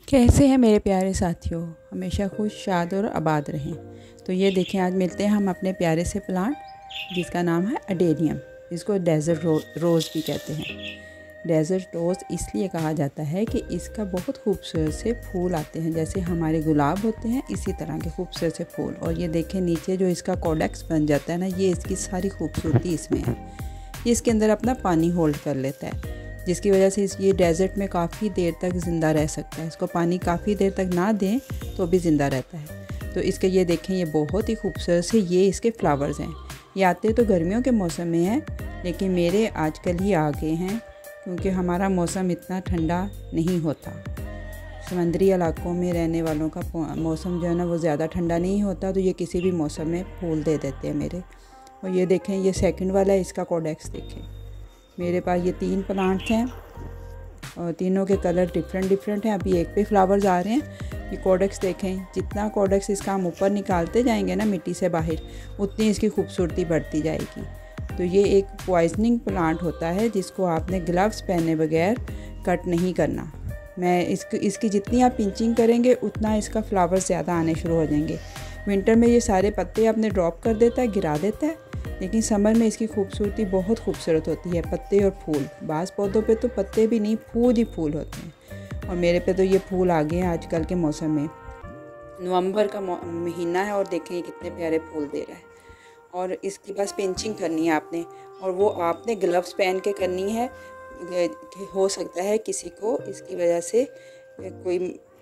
कैसे हैं मेरे प्यारे साथियों। हमेशा खुश शाद और आबाद रहें। तो ये देखें, आज मिलते हैं हम अपने प्यारे से प्लांट जिसका नाम है अडेनियम। इसको डेज़र्ट रोज़ भी कहते हैं। डेज़र्ट रोज़ इसलिए कहा जाता है कि इसका बहुत खूबसूरत से फूल आते हैं, जैसे हमारे गुलाब होते हैं इसी तरह के खूबसूरत से फूल। और ये देखें नीचे जो इसका कॉडेक्स बन जाता है ना, ये इसकी सारी खूबसूरती इसमें है। ये इसके अंदर अपना पानी होल्ड कर लेता है, जिसकी वजह से ये डेज़र्ट में काफ़ी देर तक ज़िंदा रह सकता है। इसको पानी काफ़ी देर तक ना दें तो भी ज़िंदा रहता है। तो इसके ये देखें, ये बहुत ही खूबसूरत से ये इसके फ्लावर्स हैं। ये आते तो गर्मियों के मौसम में हैं, लेकिन मेरे आजकल ही आ गए हैं क्योंकि हमारा मौसम इतना ठंडा नहीं होता। समंदरी इलाकों में रहने वालों का मौसम जो है ना, वो ज़्यादा ठंडा नहीं होता, तो ये किसी भी मौसम में फूल दे देते हैं मेरे। और ये देखें, ये सेकंड वाला है, इसका कॉडेक्स देखें। मेरे पास ये 3 प्लांट्स हैं और तीनों के कलर डिफरेंट हैं। अभी एक पे फ्लावर्स आ रहे हैं। ये कॉडेक्स देखें, जितना कॉडेक्स इसका हम ऊपर निकालते जाएंगे ना मिट्टी से बाहर, उतनी इसकी खूबसूरती बढ़ती जाएगी। तो ये एक पॉइजनिंग प्लांट होता है जिसको आपने ग्लव्स पहने बगैर कट नहीं करना। इसकी जितनी आप पिंचिंग करेंगे उतना इसका फ्लावर्स ज़्यादा आने शुरू हो जाएंगे। विंटर में ये सारे पत्ते अपने ड्रॉप कर देता है, गिरा देता है, लेकिन समर में इसकी खूबसूरती बहुत खूबसूरत होती है। पत्ते और फूल, बाज़ पौधों पे तो पत्ते भी नहीं, फूल ही फूल होते हैं। और मेरे पे तो ये फूल आ गए हैं आजकल के मौसम में। नवंबर का महीना है और देखें ये कितने प्यारे फूल दे रहा है। और इसकी बस पिंचिंग करनी है आपने, और वो आपने ग्लव्स पहन के करनी है। हो सकता है किसी को इसकी वजह से कोई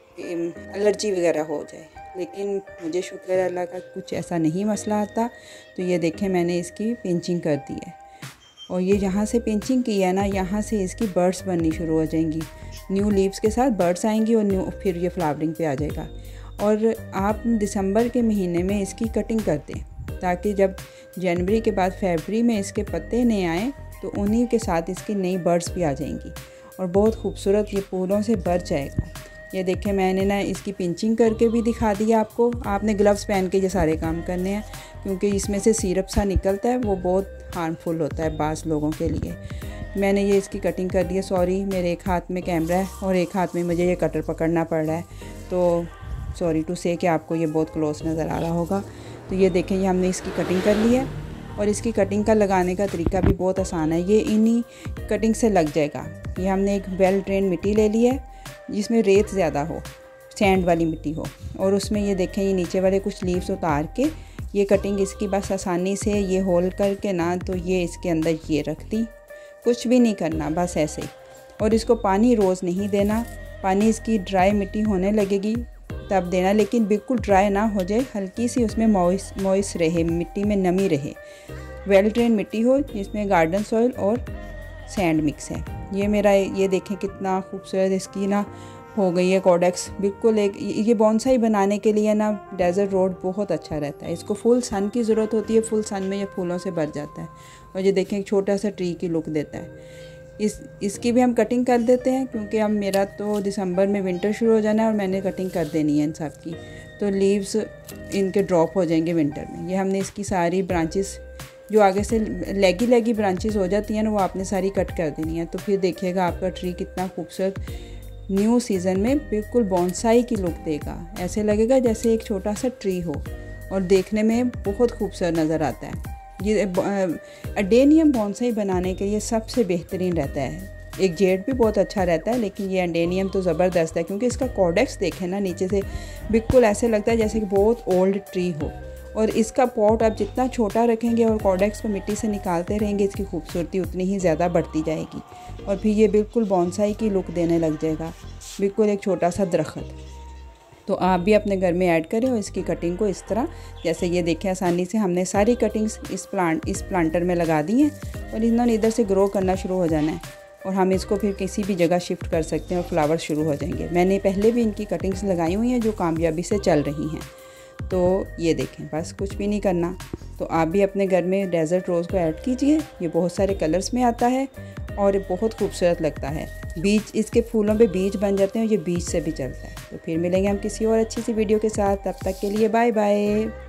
एलर्जी वगैरह हो जाए, लेकिन मुझे शुक्र है अल्लाह का कुछ ऐसा नहीं मसला आता। तो ये देखें, मैंने इसकी पिंचिंग कर दी है। और ये जहाँ से पिंचिंग की है ना, यहाँ से इसकी बर्ड्स बननी शुरू हो जाएंगी। न्यू लीव्स के साथ बर्ड्स आएंगी और फिर ये फ्लावरिंग पे आ जाएगा। और आप दिसंबर के महीने में इसकी कटिंग कर दें, ताकि जब जनवरी के बाद फरवरी में इसके पत्ते नए आएँ तो उन्हीं के साथ इसकी नई बर्ड्स भी आ जाएंगी और बहुत खूबसूरत ये फूलों से भर जाएगा। ये देखें, मैंने ना इसकी पिंचिंग करके भी दिखा दिया आपको। आपने ग्लव्स पहन के ये सारे काम करने हैं, क्योंकि इसमें से सिरप सा निकलता है, वो बहुत हार्मफुल होता है बाज़ लोगों के लिए। मैंने ये इसकी कटिंग कर दी है। सॉरी, मेरे एक हाथ में कैमरा है और एक हाथ में मुझे ये कटर पकड़ना पड़ रहा है, तो सॉरी टू से कि आपको ये बहुत क्लोज नज़र आ रहा होगा। तो ये देखें, ये हमने इसकी कटिंग कर ली है। और इसकी कटिंग का लगाने का तरीका भी बहुत आसान है। ये इन्हीं कटिंग से लग जाएगा। ये हमने एक वेल ड्रेन मिट्टी ले ली है जिसमें रेत ज़्यादा हो, सैंड वाली मिट्टी हो, और उसमें ये देखें, ये नीचे वाले कुछ लीव्स उतार के ये कटिंग इसकी बस आसानी से ये होल करके ना, तो ये इसके अंदर ये रख दी। कुछ भी नहीं करना, बस ऐसे ही। और इसको पानी रोज़ नहीं देना। पानी इसकी ड्राई मिट्टी होने लगेगी तब देना, लेकिन बिल्कुल ड्राई ना हो जाए, हल्की सी उसमें मॉइस्ट रहे, मिट्टी में नमी रहे। वेल ड्रेन मिट्टी हो जिसमें गार्डन सॉइल और सैंड मिक्स है। ये मेरा, ये देखें कितना खूबसूरत इसकी ना हो गई है कॉडेक्स। बिल्कुल एक ये बॉन्साई बनाने के लिए ना डेज़र्ट रोड बहुत अच्छा रहता है। इसको फुल सन की ज़रूरत होती है, फुल सन में ये फूलों से भर जाता है। और ये देखें, एक छोटा सा ट्री की लुक देता है। इसकी भी हम कटिंग कर देते हैं, क्योंकि अब मेरा तो दिसंबर में विंटर शुरू हो जाना है और मैंने कटिंग कर देनी है इन सब की, तो लीव्स इनके ड्रॉप हो जाएंगे विंटर में। ये हमने इसकी सारी ब्रांचेस जो आगे से लेगी ब्रांचेस हो जाती हैं ना, वो आपने सारी कट कर देनी है। तो फिर देखिएगा आपका ट्री कितना खूबसूरत न्यू सीज़न में बिल्कुल बॉन्साई की लुक देगा। ऐसे लगेगा जैसे एक छोटा सा ट्री हो, और देखने में बहुत खूबसूरत नज़र आता है। ये अडेनियम बॉन्साई बनाने के लिए सबसे बेहतरीन रहता है। एक जेड भी बहुत अच्छा रहता है, लेकिन ये अडेनियम तो ज़बरदस्त है, क्योंकि इसका कॉडेक्स देखें ना, नीचे से बिल्कुल ऐसे लगता है जैसे कि बहुत ओल्ड ट्री हो। और इसका पॉट आप जितना छोटा रखेंगे और कॉडेक्स को मिट्टी से निकालते रहेंगे, इसकी खूबसूरती उतनी ही ज़्यादा बढ़ती जाएगी। और फिर ये बिल्कुल बॉन्साई की लुक देने लग जाएगा, बिल्कुल एक छोटा सा दरख्त। तो आप भी अपने घर में ऐड करें और इसकी कटिंग को इस तरह, जैसे ये देखें, आसानी से हमने सारी कटिंग्स इस प्लांटर में लगा दी हैं। और इन्होंने इधर से ग्रो करना शुरू हो जाना है, और हम इसको फिर किसी भी जगह शिफ्ट कर सकते हैं और फ्लावर शुरू हो जाएंगे। मैंने पहले भी इनकी कटिंग्स लगाई हुई हैं जो कामयाबी से चल रही हैं। तो ये देखें, बस कुछ भी नहीं करना। तो आप भी अपने घर में डेज़र्ट रोज़ को ऐड कीजिए। ये बहुत सारे कलर्स में आता है और ये बहुत खूबसूरत लगता है। बीज, इसके फूलों पे बीज बन जाते हैं और ये बीज से भी चलता है। तो फिर मिलेंगे हम किसी और अच्छी सी वीडियो के साथ। तब तक के लिए बाय बाय।